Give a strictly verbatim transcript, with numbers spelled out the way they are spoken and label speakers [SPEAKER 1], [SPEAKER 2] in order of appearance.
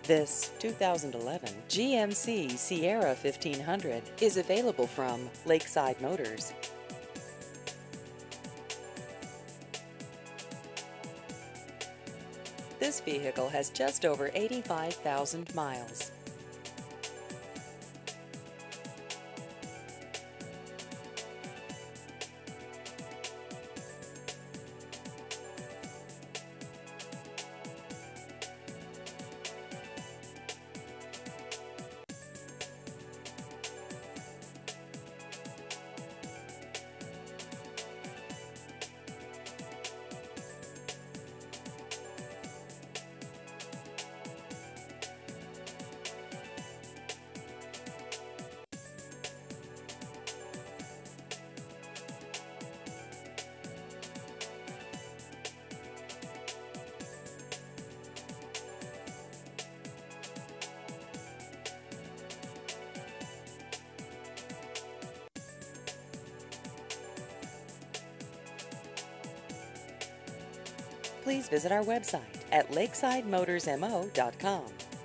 [SPEAKER 1] This two thousand eleven G M C Sierra fifteen hundred is available from Lakeside Motors. This vehicle has just over eighty-five thousand miles. Please visit our website at lakeside motors mo dot com.